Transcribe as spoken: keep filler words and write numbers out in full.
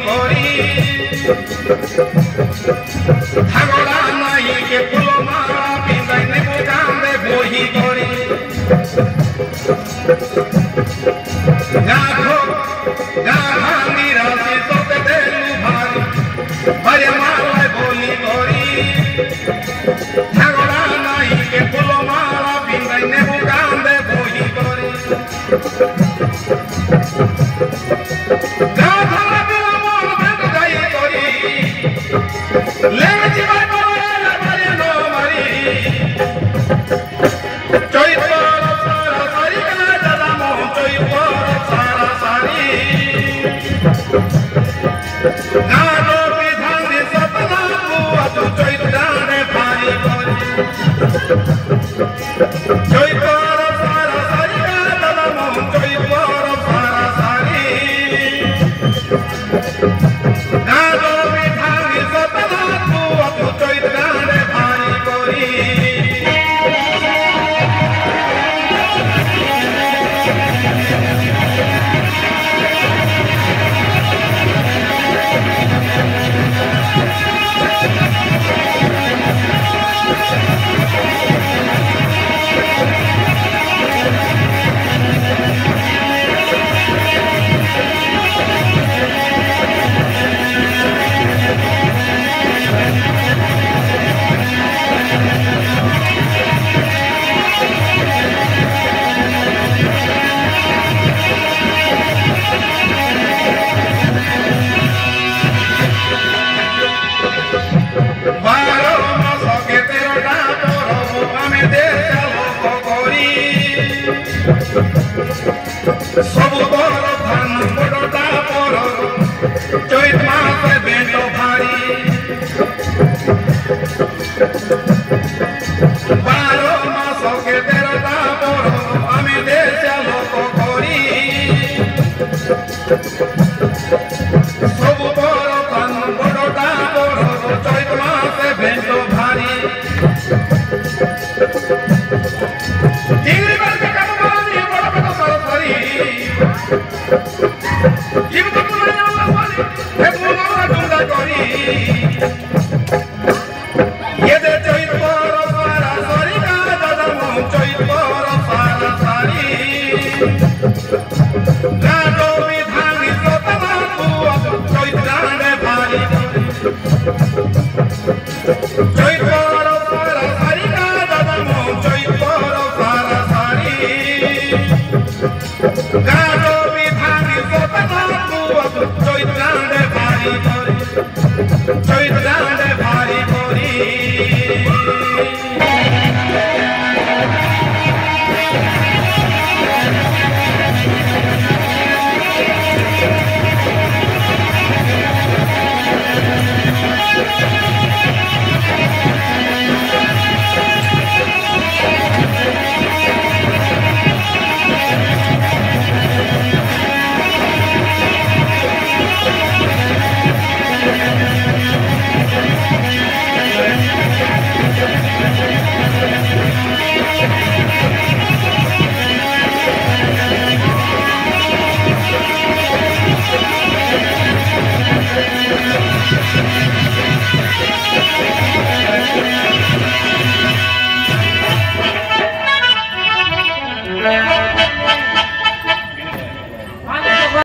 করি হাগড়া নাই কে ফুলো মালা পিঁধাই নেবো কান্দে বহি করি গাধো গাধা নিরাশি তোকে দেলু ভাই হরে মালায় বলি করি হাগড়া নাই কে ফুলো মালা পিঁধাই নেবো কান্দে বহি করি सब बड़ धान बड़टा पर चैत मास बेट भारी बारो मास के तेरटा पर आमे देश लोक करी सब बड़ धान बड़टा पर चैत मास बेट भारी Choi